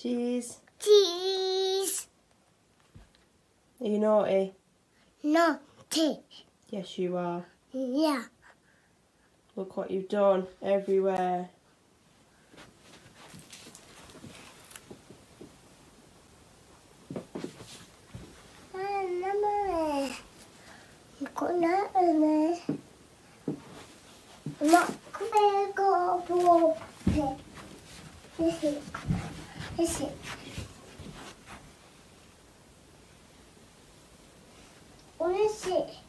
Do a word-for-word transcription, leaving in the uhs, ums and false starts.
Cheese. Cheese. Are you naughty? Naughty. Yes, you are. Yeah. Look what you've done everywhere. What is it?